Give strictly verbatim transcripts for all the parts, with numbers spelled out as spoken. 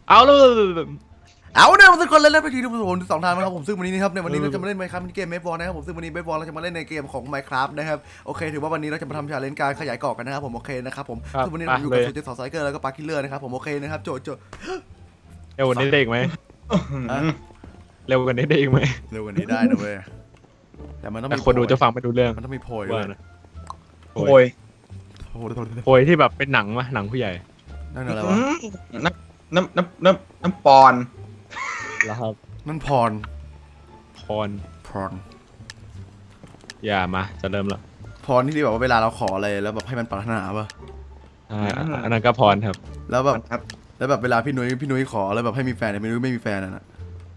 เอาเลยเอาเนี่ยทุกคนเล่นเล่นไปทีทุกคนสองทางนะครับผมซึ่งวันนี้นะครับในวันนี้เราจะมาเล่นไมค์ครับมินิเกมเมฟบอลนะครับผมซึ่งวันนี้เมฟบอลเราจะมาเล่นในเกมของ Minecraft นะครับโอเคถือว่าวันนี้เราจะมาทำชาเลนจ์การขยายเกาะกันนะครับผมโอเคนะครับผมซึ่งวันนี้เราอยู่กับซูเจสไซเกอร์แล้วก็ปาร์คิลเลอร์นะครับผมโอเคนะครับโจโจเร็วกว่านี้ได้อีกไหมเร็วกว่านี้ได้อีกไหมเร็วกว่านี้ได้นะเว้ยแต่มันต้องมีคนดูจะฟังไม่ดูเรื่องมันต้องมีโพยนะโพยโพยที่แบบเป็นหนังวะหนังผู้ใหญ่นั่นอะไรวะน้ำน้ำน้ำน้ำน้ำปอนแล้วครับนั่นพรพรพรอย่ามาจะเริ่มละพรที่แบบว่าเวลาเราขออะไรแล้วแบบให้มันปรารถนาป่ะอ่าอันนั้นก็พรครับแล้วแบบแล้วแบบเวลาพี่นุ้ยพี่นุ้ยขอแล้วแบบให้มีแฟนแต่พี่นุ้ยไม่มีแฟนน่ะ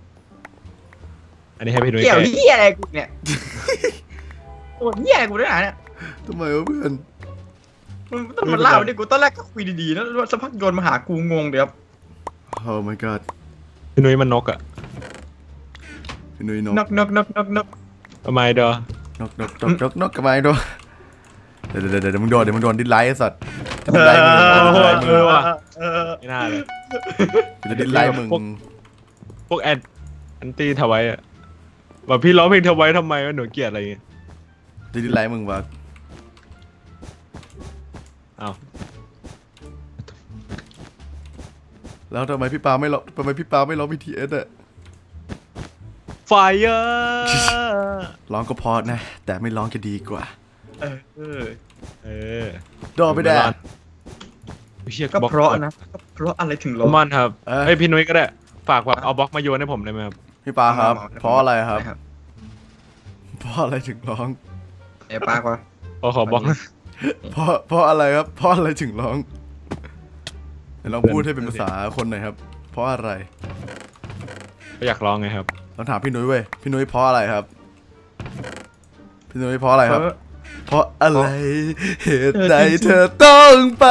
อันนี้ให้พี่นุ้ยเกี่ยวเหี้ยอะไรกูเนี่ยโอ้เหี้ยกูด้วยนะเนี่ยทำไมวะเพื่อนมึงต้องมาเล่าดิกูตอนแรกก็คุยดีๆแล้วสักพักโยนมาหากูงงเดี๋ยวโอ้ my god พี่นุ้ยมันนกอะพี่นุ้ยนกนกนกนกนกนกทำไมดอนกนกนกนกนกทำไมดอเดี๋ยวเดี๋ยวเดี๋ยวมึงโดนเดี๋ยวมึงโดนดิสไลค์ไอ้สัตว์ดิสไลค์มึงดิสไลค์มึงว่ะไม่น่าเลยจะดิสไลค์มึงพวกแอนแอนตี้ทวายอะแบบพี่ร้องเพลงทวายทำไมวะหนูเกลียดอะไรเงี้ยจะดิสไลค์มึงวะอ้าวแล้วทำไมพี่ปาไม่ร้องทำไมพี่ปาไม่ร้องบี ที เอส อะ Fire ร้องก็พอนะแต่ไม่ร้องจะดีกว่าเออเออโดนไปแดดก็เพราะนะก็เพราะอะไรถึงร้องมันครับเฮ้ยพี่นุ้ยก็ได้ฝากแบบเอาบล็อกมาโยนให้ผมได้ไหมครับพี่ปาครับเพราะอะไรครับเพราะอะไรถึงร้องไอ้ปากวะขอขอบล็อกเพราะเพราะอะไรครับเพราะอะไรถึงร้องลองพูดให้เป็นภาษาคนหน่อยครับเพราะอะไรก็อยากร้องไงครับลองถามพี่นุ้ยเว้ยพี่นุ้ยเพราะอะไรครับพี่นุ้ยเพราะอะไรครับเพราะอะไรเหตุใดเธอต้องไป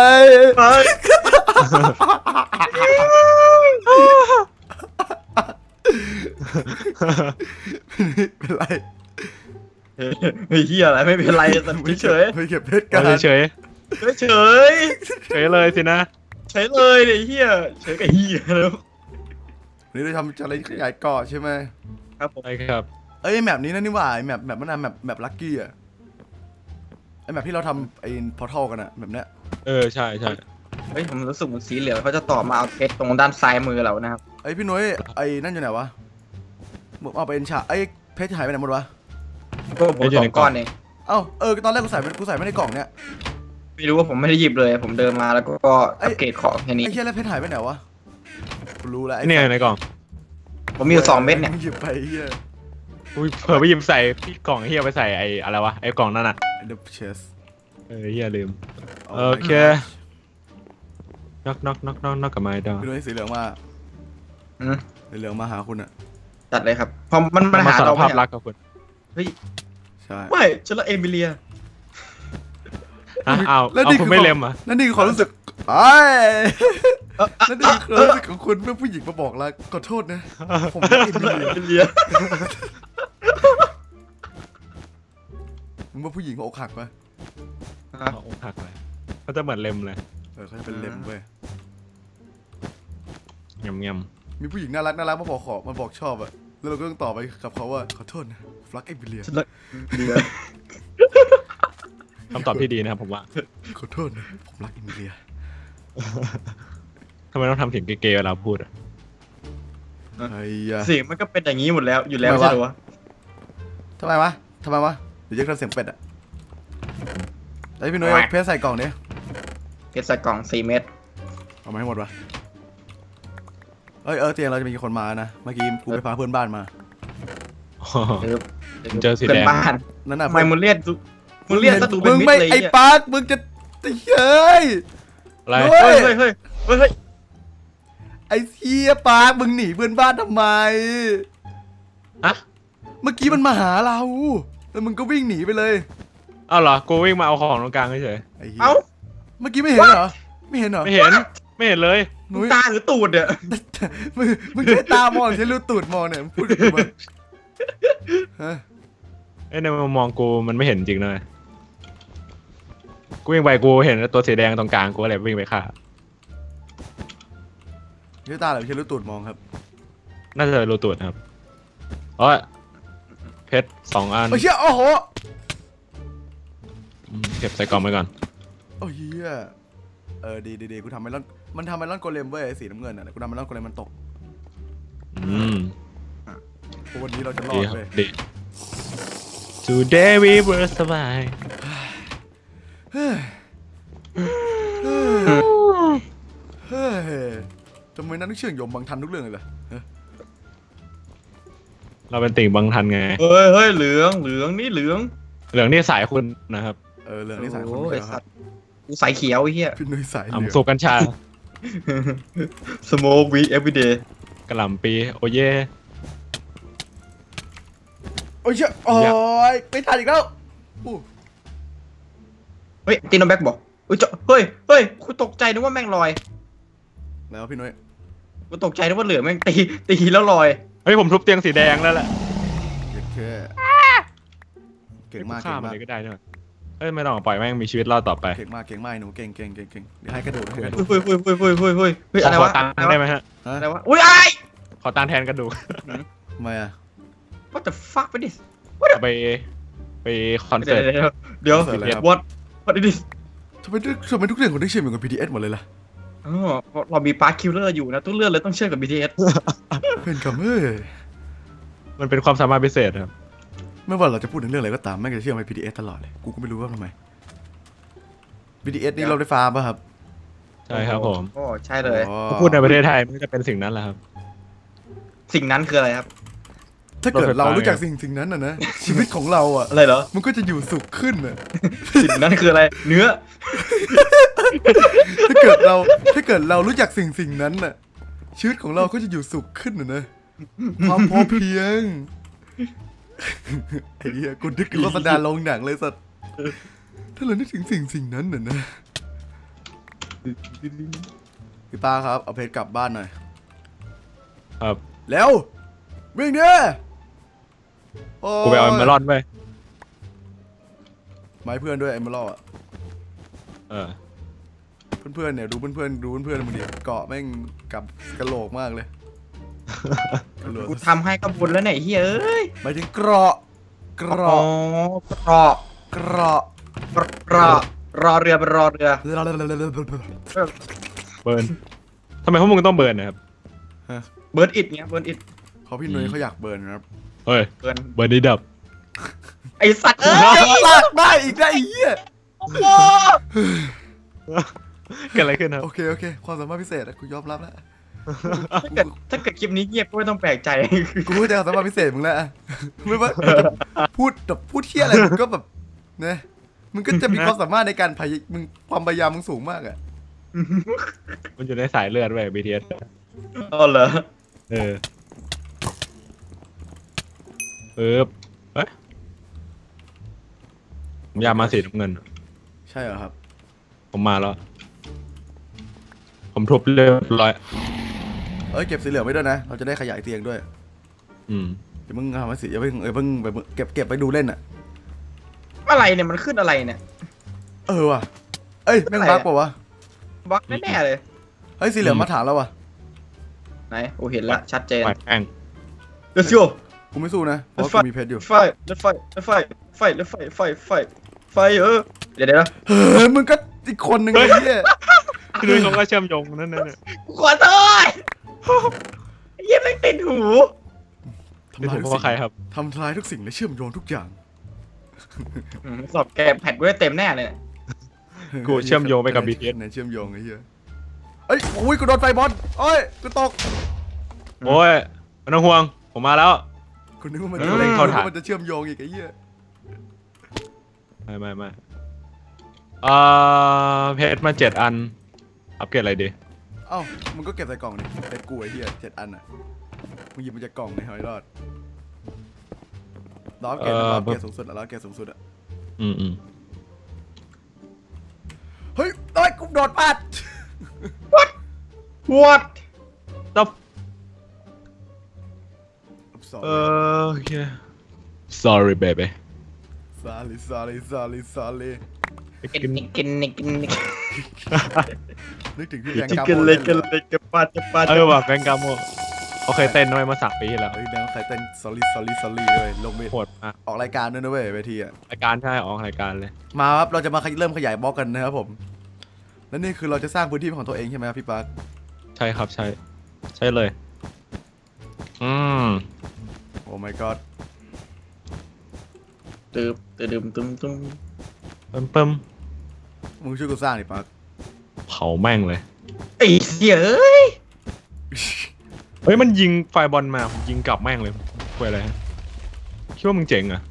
เป็นไรไม่เฮียอะไรไม่เป็นไรแต่เฉยไม่เก็บเพชรกันเฉยเฉยเฉยเฉยเลยสินะเฉยเลยไอ้เฮียเฉยกับเฮียแล้วนี่เราทำอะไรขยายเกาะใช่ไหมครับผมใช่ครับเอ้ยแมปนี้นะนี่หว่าแมปแมปมันนะแมปแมปลัคกี้อะไอแมปที่เราทำไอ้พอร์ทัลกันอะแบบเนี้ยเออใช่ใช่เฮ้ยผมรู้สึกเหมือนสีเหลืองเขาจะต่อมาเอาเพชรตรงด้านซ้ายมือเรานะครับไอพี่นุ้ยไอ้นั่นอยู่ไหนวะเอาไปเอ็นชาไอ้เพชรหายไปไหนหมดวะก็ผมสองก้อนเองเอ้าเออตอนแรกกูใส่กูใส่ไม่ในกล่องเนี้ยไม่รู้ว่าผมไม่ได้หยิบเลยผมเดินมาแล้วก็อัปเกรดของแค่นี้ไอ้เชี่ยแล้วเพชรหายไปไหนวะกูรู้แล้วเนี่ยในกล่องผมมีอยู่สองเม็ดเนี่ยหยิบไปเฮียอุ้ยเผื่อไปหยิบใส่พี่กล่องเฮียไปใส่ไอ้อะไรวะไอ้กล่องนั่นน่ะ The chest เออเฮียลืมโอเคน็อกน็อกน็อกน็อกน็อกกับไม้ดอพี่นุ้ยสีเหลืองมาอืมสีเหลืองมาหาคุณอะจัดเลยครับพอมันมันหาเราภาพลักษณ์กับคุณเฮ้ยใช่ไม่ฉันละเอมิเลียอ้าวแล้วคุณไม่เล็มอ่ะนั่นนี่คือความรู้สึกไอ้นั่นนี่คือความรู้สึกของคุณเมื่อผู้หญิงมาบอกรักขอโทษนะผมเอมิเลียมึงว่าผู้หญิงเขาอกหักปะอกหักเลยเขาจะเหมือนเล็มเลยเออเขาจะเป็นเล็มเว้ยยำยำมีผู้หญิงน่ารักน่ารักมาบอกขอมาบอกชอบอะแล้วเราก็ต้องตอบไปกับเขาว่าขอโทษนะรักเอมิเลียคำตอบที่ดีนะครับผมว่าขอโทษนะผมรักเอมิเลียทำไมต้องทำเสียงเก๋ๆเวลาพูดอ่ะเสียงมันก็เป็นอย่างนี้หมดแล้วอยู่แล้วใช่ไหมวะทำไมวะทำไมวะเดี๋ยวจะทำเสียงเป็ดอ่ะไอพี่นุ้ยเพชรใส่กล่องนี้เพชรใส่กล่องสี่เม็ดเอามาให้หมดวะเอ้ยเออเตียงเราจะมีคนมานะเมื่อกี้กูไปพาเพื่อนบ้านมาเจอสีแดงนั่นน่ะไม่มึงเลียดมึงเลียดซะดูเป็นมิตรเลยไอ้ปาร์คมึงจะเฮ้ยอะไรเฮ้ยเฮ้ยเฮ้ยเฮ้ยไอ้เหี้ยปาร์คมึงหนีเพื่อนบ้านทำไมอะเมื่อกี้มันมาหาเราแล้วมึงก็วิ่งหนีไปเลยอ้าวเหรอกูวิ่งมาเอาของตรงกลางเฉยเอ้าเมื่อกี้ไม่เห็นเหรอไม่เห็นเหรอไม่เห็นไม่เห็นเลยตาหรือตูดเนี่ยมึงมึงใช้ตามองใช้ลูกตูดมองเนี่ยพูดกูมาไอ้ในมุมมองกูมันไม่เห็นจริงเลยกูวิ่งไปกูเห็นตัวสีแดงตรงกลางกูอะไรวิ่งไปฆ่าใช้ตาหรือใช้ลูกตูดมองครับน่าจะรูตรวจครับอ๋อเพชรสองอันโอ้ยเชี่ยโอ้โหอืมเก็บใส่กล่องไว้ก่อนโอ้ยเหี้ยเออดีดีดีกูทำไมล่อนมันทำไมล่อนโกเลมเว้ยสีน้ำเงินอ่ะกูทำไมล่อนโกเลมมันตกอืมวันนี้เราจะรอดีดครับเว้ยดี Today we were survive เฮ้ยเฮ้ยทำไมนักเชื่องยมบังทันทุกเรื่องเลยล่ะเราเป็นติ่งบังทันไงเฮ้ยเฮ้ยเหลืองเหลืองนี่เหลืองเหลืองนี่สายคุณนะครับเออเรื่องนี้สายคนโอ้เดียยวคสัรับตว์กูสายเขียวไอ้เหี้ยพี่นุ้ยสายเหอ่ำลืองสูบกัญชา smoke weed every day กระหล่ำปีโอเย่โอ้ยเชี่ยโอ้ยไม่ทันอีกแล้วอู้เฮ้ยตีนแบ็กบอกเฮ้ยเจ้าเฮ้ยเฮ้ยกูตกใจนึกว่าแม่งลอยแล้วพี่นุ้ยกูตกใจนึกว่าเหลือแม่งตีตีแล้วลอยเฮ้ยผมทุบเตียงสีแดงแล้วแหละเก่งแค่เก่งมากฆ่าเก่งมันมากเลยก็ได้นี่หว่าเฮ้ยไม่ต้องปล่อยแม่งมีชีวิตรอดต่อไปเก่งมากเก่งมากหนูเก่งเก่งเก่งเก่งเดี๋ยวให้กระโดดให้กระโดดเฮ้ยเฮ้ยเฮ้ยเฮ้ยเฮ้ยเฮ้ยเฮ้ยอะไรขอวะตังค์ได้ไหมฮะอะไรวะอุ้ยไอ้ขอตังค์แทนกระดูกทำไมอ่ะ what the fuck ไปดิเอาไปไปคอนเดี๋เสิยวร์ตเดี๋ยวเดี๋ยวเสิร์ตอะไรครับ what what is this ทำไมทุกทำไมทุกเรื่องของได้เชื่อมอยู่กับ พี ที เอส หมดเลยล่ะอ๋อเรามีปาร์คคิลเลอร์อยู่นะทุกเรื่องเลยต้องเชื่อกับ บี ที เอสเป็นคำเอ้ยมันเป็นความสามารถพิเศษครับไม่ว่าเราจะพูดถึงเรื่องอะไรก็ตามแม่งจะเชื่อมไป พี ที เอส ตลอดเลยกูก็ไม่รู้ว่าทำไม พี ที เอส นี่เราได้ฟาร์มป่ะครับใช่ครับผมโอ้ใช่เลยอ๋อพูดในประเทศไทยมันก็จะเป็นสิ่งนั้นแหละครับสิ่งนั้นคืออะไรครับถ้าเกิดรถไฟฟ้าเรารู้จักสิ่งสิ่งนั้นน่ะนะ ชีวิตของเราอ่ะอะไรเหรอมันก็จะอยู่สุขขึ้นอ่ะสิ่งนั้นคืออะไรเนื้อถ้าเกิดเราถ้าเกิดเรารู้จักสิ่งสิ่งนั้นน่ะชีวิตของเราก็จะอยู่สุขขึ้นน่ะนะความพอเพียงไอ้เหี้ยกูนึกถึงโฆษณาโรงหนังเลยสัตว์ถ้าเรานึกถึงสิ่งสิ่งนั้นน่ะนะพี่ป้าครับเอาเพชรกลับบ้านหน่อยครับแล้ววิ่งเนี่ยโอ้ยกูไปเอาเอมเมอรอนไปไม้เพื่อนด้วยไอ้มาล่ออ่ะเออเพื่อนๆเนี่ยดูเพื่อนๆดูเพื่อนๆมึงดิเกาะแม่งกับกระโหลกมากเลยกระโหลกกูทำให้ก็บุญแล้วเนี่ยไอ้เฮ้ยเอ้ยหมายถึงเกราะเกรราะอรอเกราะรอรอเรือเป็นรอเรือเบิร์นทำไมพวกมึงต้องเบิร์นนะครับเบิร์นอิดเงี้ยเบิร์นอิดเขาพี่นุ้ยเขาอยากเบิร์นนะครับเฮ้ยเบิร์นเบิร์นนี่ดับไอสัตว์เอ้ยลากได้อีกได้ไอ้เหี้ยโอ้โหเกิดอะไรขึ้นครับโอเคโอเคความสามารถพิเศษอะกูยอมรับแล้วถ้าเกิดถ้าเกิดคลิปนี้เงียบก็ไม่ต้องแปลกใจกูรู้จักความสามารถพิเศษมึงแล้วอะไม่ว่าพูดแบบพูดเที่ยอะไรมึงก็แบบนะมึงก็จะมีความสามารถในการพยมึงความพยายามมึงสูงมากอะมันอยู่ในสายเลือดเว้ย บี ที เอสอ๋อเหรอเออปึ๊บเอ๊ะผมอยากมาสีน้ำเงินใช่เหรอครับผมมาแล้ว ผมทุบเรียบร้อยเอ้ยเก็บสีเหลืองไว้ด้วยนะเราจะได้ขยายเตียงด้วยอืมเดี๋ยวมึงทำให้สีอย่าเพิ่งเออเพิ่งไปเก็บเก็บไปดูเล่นอะอะไรเนี่ยมันขึ้นอะไรเนี่ยเออว่ะเอ้ยแม่งบั๊กป่าวะบักแน่ๆเลยเฮ้ยสีเหลืองมาถามแล้วว่ะไหนโอ้เห็นละชัดเจนปล่อยแม่ง Let's go กูไม่สู้นะเพราะ Let's กู fight มีเพชรอยู่ไฟแล้วไฟแล้วไฟไฟแล้วไฟไฟไฟไฟเออเดี๋ยวเดี๋ยวนะเฮ้ยมึงก็อีกคนหนึ่งเลยเนี่ยคือด้วยเขาก็เชื่อมโยงนั่นนั่นน่ะกูขอโทษไอ้เหี้ยังไม่ติดหูทำนี่ลาผยมทุกว่าสิ่งใครครับทำลายทุกสิ่งและเชื่อมโยงทุกอย่างอืมสอบแกแพทกูได้เต็มแน่เลยเนี่ยกูเชื่อมโยงไปกับ บี ที เอสไหนเชื่อมโยงไอ้เหี้ยเอ้ยโอ้ยกูโดนไฟบอลเอ้ยกูตกโอ้ยไม่ต้องห่วง ผมมาแล้วกูนึกว่ามันอืจะมเล่นเข้าเข้าทางมันจะเชื่อมโยงอีกไอ้เหี้ยไม่ไม่ไม่เอ่อเพชรมาเจ็ดอัน อัปเกรดอะไรดีเอ้ามึงก็เก็บใส่กล่องดิเพชรกูไอ้เหี้ยเจ็ดอันอ่ะมึงหยิบมาจากกล่องในหอยรอดล้อเกรดนะล้อเกรดสูงสุดอะล้อเกรดสูงสุดอะอืมอืมเฮ้ยเอ้ยกูโดนพลาด What ตับสอเออโอเค sorry baby รี่ sorry sorry sorry sorry กินกินกินกินนึกถึงพี่แบงค์จิกาเกโมเล็เล่กนเกเลยเล็กเกปาเกปาเออว่ะแบงก์กาโมเขาเคยเต้นด้วยมาสักปีที่แล้วเฮ้ยแบงค์ใครเต้น sorry sorry sorry ด้วยลงไปโหดมากออกรายการด้วยนะเว้ยเวทีอะรายการใช่ออกรายการเลยมาครับเราจะมาเริ่มขยายบล็อกกันนะครับผมและนี่คือเราจะสร้างพื้นที่เป็นของตัวเองใช่ไหมครับพี่ปาร์คใช่ครับใช่ใช่เลย อืมโอ้ my god ตึบตึมตึมตึมเพิ่มเพิ่มมึงช่วยกูสร้างดิปาร์คเผาแม่งเลยไอ้เหี้ยเอ้ยเฮ้ยมันยิงไฟบอลมาผมยิงกลับแม่งเลยคุยอะไรฮะคิดว่ามึงเจ๋งเหรอะ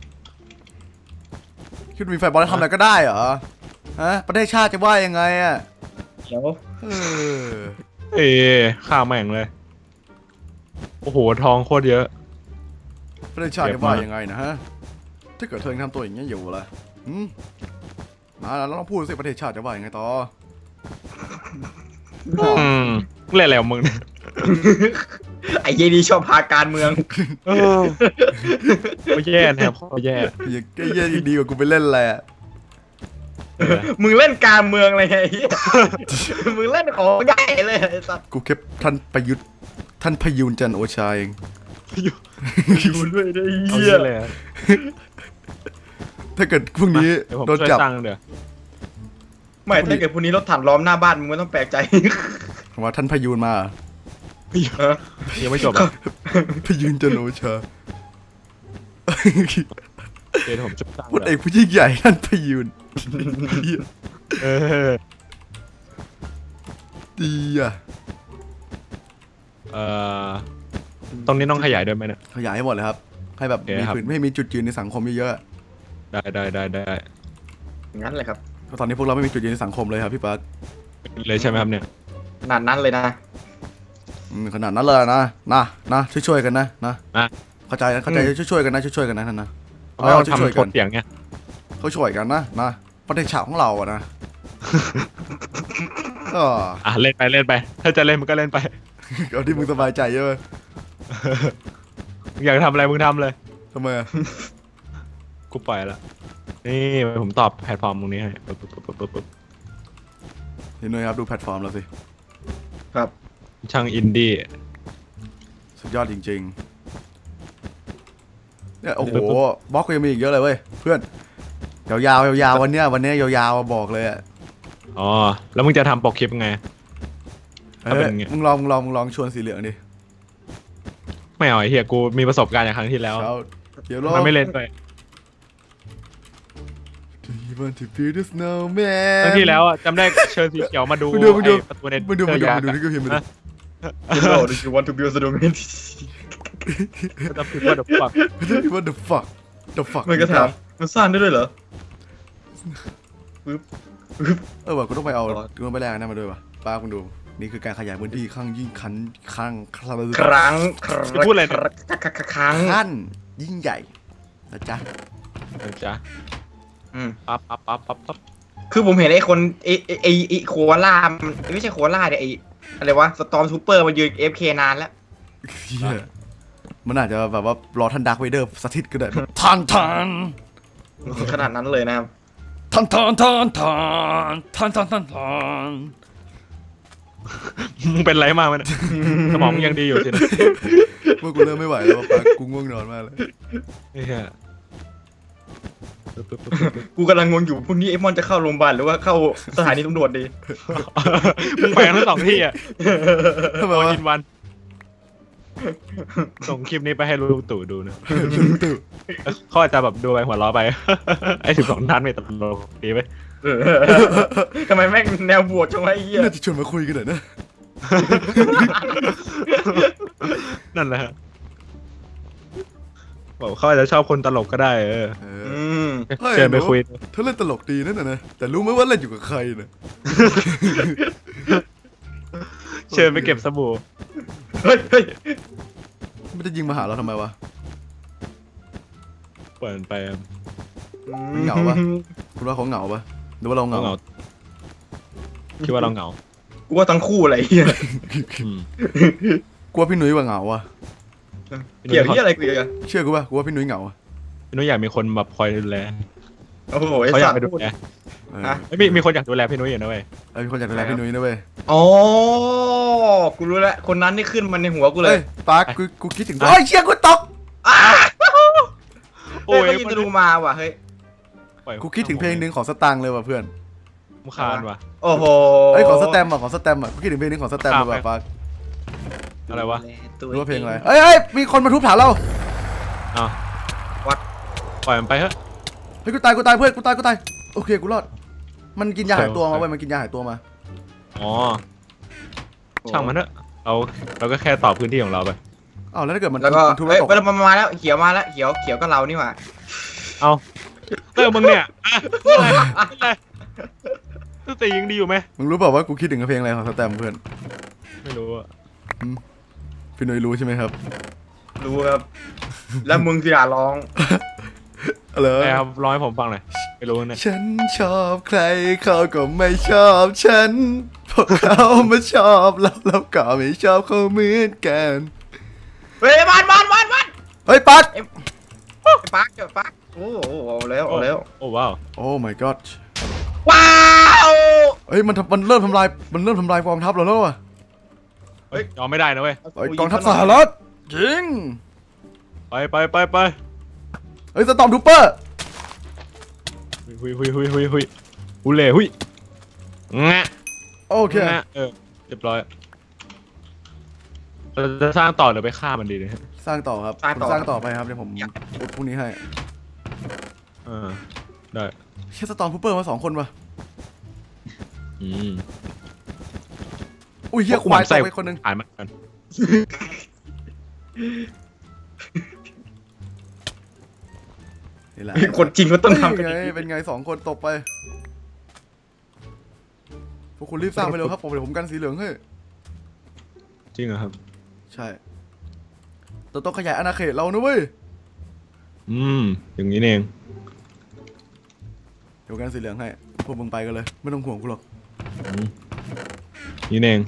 คิดว่ามีไฟบอลแล้วทำอะไรก็ได้เหรอฮะประเทศชาติจะว่ายังไงอะเดี๋ยวเออเอ้ฆ่าแม่งเลยโอ้โหทองโคตรเยอะประเทศชาติจะว่ายังไงนะฮะถ้าเกิดเธอยังทำตัวอย่างนี้อยู่ล่ะหืมมาแล้วลองพูดสิประเทศชาติจะว่ายังไงต่ออืมเล่นอะไรของมึงเนี่ยไอ้เหี้ยนี่ชอบพาการเมืองเออเขาแย่นะครับเขาแย่ยังไอ้เหี้ยยังดีกว่ากูไปเล่นอะไรอะเออมึงเล่นการเมืองอะไรไงไอ้เหี้ยมึงเล่นของใหญ่เลยไอ้สัสกูแค่ท่านประยุทธ์ท่านพยูนจันทร์โอชาเองอยู่ด้วยไอ้เอาเหี้ยเยอะเลยอะถ้าเกิดพรุ่งนี้เดี๋ยวผมโดนช่วยจับสร้างเดี๋ยวไม่ถ้าเกิดพรุ่งนี้รถถังล้อมหน้าบ้านมึงไม่ต้องแปลกใจว่าท่านพยูนมาเออยังไม่จบอ่ะพยูนจันทร์โอชาเดี๋ยวผมช่วยสร้างพลเอกผู้ยิ่งใหญ่ท่านพยูนเออดีอ่ะเอ่อตรงนี้ต้องขยายด้วยไหมเนี่ยขยายให้หมดเลยครับ ให้แบบโอเคมีครับพื้นให้มีจุดยืนในสังคมเยอะได้ได้ได้ได้งั้นเลยครับๆเพราะตอนนี้พวกเราไม่มีจุดยืนในสังคมเลยครับพี่ปั๊กเลยใช่ไหมครับเนี่ยขนาดนั้นเลยนะอืมขนาดนั้นเลยนะนะนะช่วยๆกันนะนะอ่ะเข้าใจนะเข้าใจช่วยๆกันนะช่วยๆกันนะท่านนะไม่ต้องช่วยทำๆโทกัษนเสียงไงเขาช่วยกันนะนะประเทศชาติของเราอะนะก็อ่ะเล่นไปเล่นไป ถ้าจะเล่นมันก็เล่นไปเอาที่มึงสบายใจเยอะอยากทำอะไรมึงทำเลยทำไมอะกูปล่อยละนี่ผมตอบแพลตฟอร์มตรงนี้ให้ปึ๊บปึ๊บปึ๊บปึ๊บปึ๊บนี่หน่อยครับดูแพลตฟอร์มเราสิครับช่างอินดี้สุดยอดจริงๆเนี่ยโอ้โหบล็อกก็ยังมีอีกเยอะเลยเว้ยเพื่อนยาวๆยาวๆวันเนี้ยวันเนี้ยยาวๆบอกเลยอะอ๋อแล้วมึงจะทำปกคลิปไงเอ้ถ้าเป็นยอย่างเงี้ยมึงลองมึงลองมึงลองชวนสีเหลืองดิไม่เอาไอ้เหี้ยกูมีประสบการณ์จากครั้งที่แล้วเช้าเดี๋ยวลมันไม่เล่นด้วย Do you want to build a snowman ครั้งที่แล้วอะจำได้เชิญสีเขียวมาดูมึงดูมึงดูไอ้ประตูในมึงดูมึงดูเสื้อมึงดูยักษ์นี่ก็พิมพ์มาดิ Hello do you want to build a domain ก็จะพิมพ์ว่าเดอะฟัก What the fuck the fuck มันก็ถามมันสร้างได้ด้วยเหรอปึ๊บปึ๊บเออว่ะกูต้องไปเอาอ๋อกูต้องไปแลกอันนั่นมาด้วยว่ะป้าคุณดูนี่คือการขยายพื้นที่ข้างยิ่งขันข้างครั้งครั้งจะพูดอะไรเนี่ยครั้งขั้นยิ่งใหญ่นะจ๊ะเออจ้ะอืมปั๊บปั๊บปั๊บปั๊บปั๊บคือผมเห็นไอ้คนไอ้ไอ้ไอ้ไอ้โคอาล่ามันไม่ใช่โคอาล่าเดี๋ยไอ้อะไรวะสตอมทูเปอร์มันยืน เอฟ เค นานแล้วเหี้ยมันอาจจะแบบว่ารอท่านดาร์คเวเดอร์สถิตก็ได้ทันทันขนาดนั้นเลยนะครับทันทันทันทันทันทันทันทันมึงเป็นไรมากไหมเนี่ยสมองมึงยังดีอยู่สินะเมื่อกูเริ่มไม่ไหวแล้วป้ากูง่วงนอนมากเลยไอ้เหี้ยปึ๊บปึ๊บปึ๊บปึ๊บกูกำลังงงอยู่พรุ่งนี้ไอ้มอนจะเข้าโรงพยาบาลหรือว่าเข้าสถานีตำรวจดีมึงไปกันทั้งสองที่อ่ะทำไมวันวะอินวัน ส่งคลิปนี้ไปให้ลุงตู่ดูนะลุงตู่เขาอาจจะแบบดูไปหัวล้อไป ไอ้สิบสองท่านไม่ตลกดีไหมทำไมแม่งแนวบวกจังวะไอ้เหี้ยน่าจะชวนมาคุยกันหน่อยนะนั่นแหละฮะบอกเขาอาจจะชอบคนตลกก็ได้เออเออือมเชิญไปคุยเธอเล่นตลกดีนั่นน่ะนะแต่รู้ไหมว่าเล่นอยู่กับใครนะเชิญไปเก็บสบู่เฮ้ยเฮ้ยมันจะยิงมาหาเราทำไมวะเปิดไปเหงาปะ คุณว่าเขาเหงาปะหรือว่าเราเหเรางาเหงาคิดว่าเราเหงากูว่าทั้งคู่อะไรไอ้เหี้ยอืมกลัวพี่นุ้ยว่าเหงาอะเกี่ยวที่อะไรกูอีกอะเชื่อกูป่ะกูว่าพี่นุ้ยเหงาอะพี่นุ้ยอยากมีคนแบบคอยดูแลโอ้โหไอ้เขาอยาสักตไปว์ดูแลฮะเอ้ยมีมีคนอยากดูแลพี่นุ้ยอยู่นะเว้ยเออมีคนอยากดูแลพี่นุ้ยนะเว้ยอ๋อกูรู้แล้วคนนั้นนี่ขึ้นมันในหัวกูเลเฮ้ยยปาร์คกูกูคิดถึงโอ้ยเชี่ยกูตกอ้าโอ้โอ้ยยยินดูมาว่ะเฮ้ยปล่อยกูคิดถึงเพลงหนึ่งของสตางค์เลยว่ะเพื่อนมุคานว่ะโอ้โหเอ้ยของสแตมป์อ่ะของสแตมป์อ่ะกูคิดถึงเพลงหนึงของสแตมป์เลยว่ะปาร์คอะไรวะรู้ว่าเพลงอะไรเอ้ยเอ้ยมีคนมาทุบฐานเราอ้าววัดปล่อยมันไปเถอะเฮ้ยกูตายกูตายเพื่อนกูตายกูตายโอเคกูรอดมันกินยาหายตัวมาเว้ยมันกินยาหายตัวมาอ๋อช่างมันเถอะเราเราก็แค่ตอบพื้นที่ของเราไปอ้าวแล้วถ้าเกิดมันแล้วก็มันทุบเฮ้แล้ยวตกมันมาแล้วเขียวมาแล้วเขียวเขียวก็เรานี่หว่าเอาเออมึงเนี่ยอ่ะอะไรอะไรตัวตียังดีอยู่ไหมมึงรู้เปล่าว่ากูคิดถึงเพลงอะไรของสแตมป์เพื่อนไม่รู้อะพี่นุ้ยรู้ใช่ไหมครับรู้ครับ แล้วมึงสิอ่ะร้องเหรอแต่ครับร้องให้ผมฟังหน่อยไม่รู้เนี่ยฉันชอบใครเขาก็ไม่ชอบฉันพวกเขามาชอบเราเราก็ไม่ชอบเขาเหมือนกันเฮ้ยบ้านบ้านบ้านบ้านเฮ้ยปัดไอ้ปักเดี๋ยวปักโอ้โหเอาแล้วเอาแล้วโอ้ว้าวโอ้ my god ว้าวเฮ้ยมันทำมันเริ่มทำลายมันเริ่มทำลายกองทัพเราแล้วว่ะเฮ้ยยอมไม่ได้นะเว้ยเฮ้ยกองทัพสหรัฐจริงไปไปไปไปเฮ้ยสตอมทูเปอร์หุยหุยหุยหุยหุยอุเล่หุยงะโอเคงะเออเรียบร้อยเราจะสร้างต่อหรือไปฆ่ามันดีเนี่ยสร้างต่อครับผมสร้างต่อไปครับเดี๋ยวผมอุดพรุ่งนี้ให้เออได้เชี่ยสตอมทูเปอร์มาสองคนว่ะอืมอุ้ยเฮียควายตกไปคนนึงอ่านมากันนี่แหละคนจริงก็ต้องทำเป็กัน นไงเป็นไงสองคนตกไปพวกคุณรีบสร้างไปเร็วครับผมเดี๋ยวผมกันสีเหลืองให้จริงเหรอครับใช่เราต้องขยายอาณาเขตเรานะเว้ยอืมอย่างนี้เองเดี๋ยวกันสีเหลืองให้พวกมึงไปกันเลยไม่ต้องห่วงกูหรอกอืมนี่เอง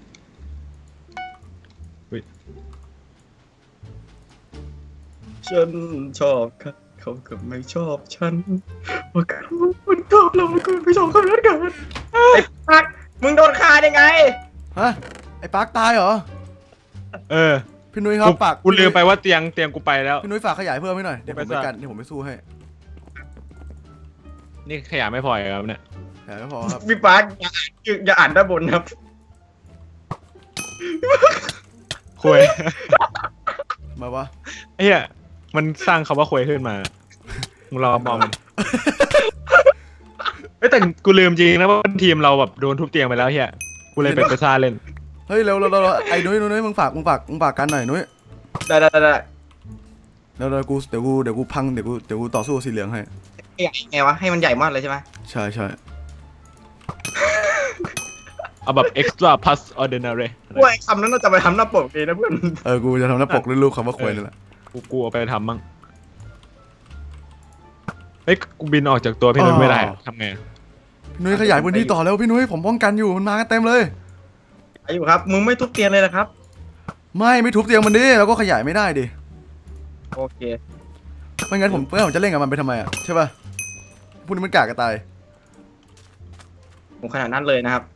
ฉันชอบเขาเขาก็ไม่ชอบฉันว่าเขาคนชอบเราก็ไม่ชอบเขาเหมือนกันไอ้ปักมึงโดนฆ่าได้ไงฮะไอ้ปาร์คตายเหรอเออพี่นุ้ยครับปากกูลืมไปว่าเตียงเตียงกูไปแล้วพี่นุ้ยฝากขยายเพิ่มให้หน่อยเดี๋ยวผมไปไปซะกันเดี๋ยวผมไปสู้ให้นี่ขยะไม่พออีกครับเนี่ยขยายไม่พอครับพี่ปักอย่าอ่านอย่าอ่านด้านบนครับคุยมาวะไอ้เหี้ยมันสร้างคำว่าคุยขึ้นมามึงรอมองมันเอ้ยแต่กูลืมจริงนะว่าทีมเราแบบโดนทุบเตียงไปแล้วเฮียกูเลยเป็นเปซ่าเล่นเฮ้ยเร็วเร็วเร็วไอ้นุ้ยนุ้ยนุ้ยมึงฝากมึงฝากมึงฝากกันหน่อยนุ้ยได้ได้ได้ได้เดี๋ยวเดี๋ยวกูเดี๋ยวกูเดี๋ยวกูพังเดี๋ยวกูเดี๋ยวกูต่อสู้กับสีเหลืองให้ใหญ่ไงวะให้มันใหญ่มากเลยใช่ไหมใช่ใช่เอาแบบ extra plus ordinary พวกไอ้คำนั้นเราจะไปทำหน้าปกเองนะเพื่อนเออกูจะทำหน้าปกรูปคำว่าควยนี่แหละกูกูเอาไปทำมั่งเฮ้ยกูบินออกจากตัวพี่นุ้ยไม่ได้ทำไงพี่นุ้ยขยายพื้นที่ต่อแล้วพี่นุ้ยผมป้องกันอยู่มันมากันเต็มเลยอายุครับมึงไม่ทุบเตียงเลยนะครับไม่ไม่ทุบเตียงมันดิแล้วก็ขยายไม่ได้ดิโอเคไม่งั้นผมไม่งั้นผมจะเล่นกับมันไปทำไมอ่ะใช่ป่ะพวกนี้มันกากกระตายผมขนาดนั้นเลยนะครับ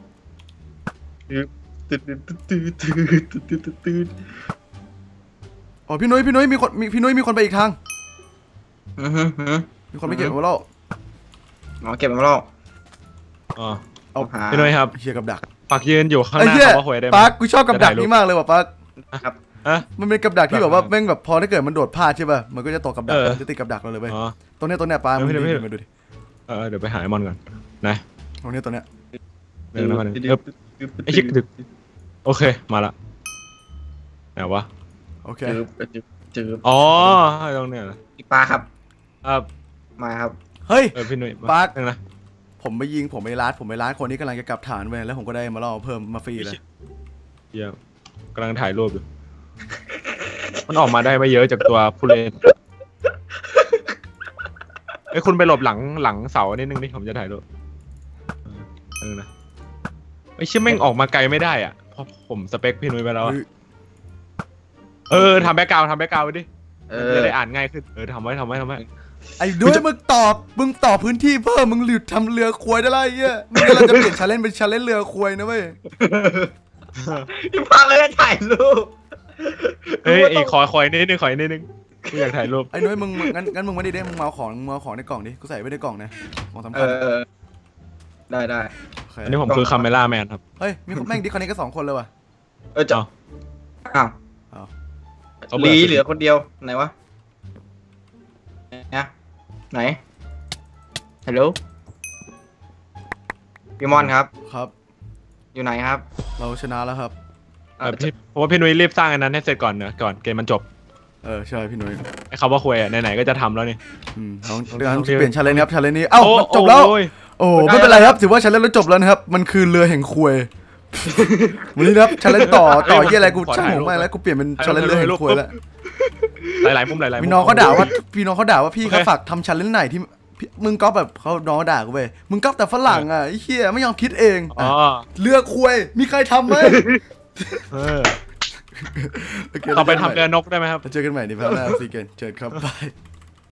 ตืดตืดตืดตืดตืดตืดตืดตืดอ๋อพี่นุ้ยพี่นุ้ยมีคนมีพี่นุ้ยมีคนไปอีกทางอือฮึอือมีคนไม่เก็บมาแล้วอ๋อเก็บมาแล้วอ๋อเอาพี่นุ้ยครับเชียร์กับดักฝากยืนอยู่ข้างหไอ้น้าเหี้ยคำว่าคุยได้ไหมปาร์คกูชอบกับดักนี้มากเลยว่ะปาร์คครับอะมันเป็นกับดักที่แบบว่าแม่งแบบพอถ้าเกิดมันโดดพลาดใช่ป่ะมันก็จะตกกับดักเออจะติดกับดักเราเลยเว้ยอ๋อตัวเนี้ยตัวเนี้ยปาล์มไม่ได้ไม่ได้มาดูดิเออเดี๋ยวไปหาไอ้มอนก่อนนะตัวเนี้ยตัวเนี้ยเดี๋ยวนะมันเออไอ้ชิคดึกโอเคมาละไหนวะโอเคจืบจืบจืบอ๋อตรงเนี้ยนะพี่ปลาครับอ่ามาครับเฮ้ยเออพี่นุ้ยปาร์คนึงนะผมไปยิงผมไปลัดผมไปลัดคนที่กำลังจะกลับฐานเว้ยแล้วผมก็ได้มาล่อเพิ่มมาฟรีเลยเยี่ยมกำลังถ่ายรูปอยู่มันออกมาได้ไม่เยอะจากตัวผู้เล่นไอ้ยคุณไปหลบหลังหลังเสานิดนึงดิผมจะถ่ายรูปเออนะไอ้ยเชื่อแม่งออกมาไกลไม่ได้อ่ะเพราะผมสเปคพี่นุ้ยไปแล้วอะเฮ้ยเออทำแบ็กกราวด์ทำแบ็กกราวด์ไว้ดิเอจะอได้อ่านง่ายขึ้นเออทำไว้ทำไว้ทำไว้ไอ้ด้วยมึงตอบมึงตอบพื้นที่เพิ่มมึงหลุดทำเรือควยได้ไรเงี้ยมึงเราจะเปลี่ยนชาเลนจ์เป็นชาเลนจ์เรือควยนะเว้ยพี่พักเลยถ่ายรูปเฮ้ยอีกขอขออีกนิดนึงขออีกนิดนึงกูอยากถ่ายรูปไอ้ด้วยมึงงั้นงั้นมึงไม่ได้เด้มึงมาเอาของมึงมาเอาของในกล่องดิกูใส่ไว้ในกล่องนะของสำเอคัญอเออได้ได้อันนี้ผมคือคาเมล่าแมนครับเฮ้ยมีแม่งดิคอนเนคก็สองคนเลยว่ะเออจะเอาอ้าวเขาเบื่อลีเหลือคนเดียวไหนวะนะไหนฮัลโหลพี่มอนครับครับอยู่ไหนครับเราชนะแล้วครับเออพี่ผมว่าพี่นุ้ยรีบสร้างอันนั้นให้เสร็จก่อนเนอะก่อนเกมมันจบเออใช่พี่นุ้ยไอ้คำว่าคุยอ่ะไหนๆก็จะทำแล้วนี่อืมน้องงั้นเปลี่ยนชาเลนจ์ครับชาเลนจ์นี้เอ้าโอ้มันจบแล้วโอ้ยโอ้ไม่เป็นไรครับถือว่าชาเลนจ์เราจบแล้วนะครับมันคือเรือแห่งควยวันนี้นะครับชาเลนจ์ต่อต่อเยี่ยอะไรกูช่างผมไม่แล้วกูเปลี่ยนเป็นชาเลนจ์เรือแห่งควยแล้วหลายๆมุมหลายๆมุมพี่น้องเขาด่าว่าพี่น้องเขาด่าว่าพี่โอเคเขาฝากทำชาเลนจ์ไหนที่พี่มึงก๊อปแบบเขาน้องเขาด่ากูไปมึงก๊อปแต่ฝรั่งอ่ะไอ้เหี้ยไม่ยอมคิดเองอ๋อเรือควยมีใครทำไหมเออโอคเราไปทำเรือนกได้ไหมครับเจอกันใหม่ในพาร์ทหน้าซีเกนเจอกันครับบาย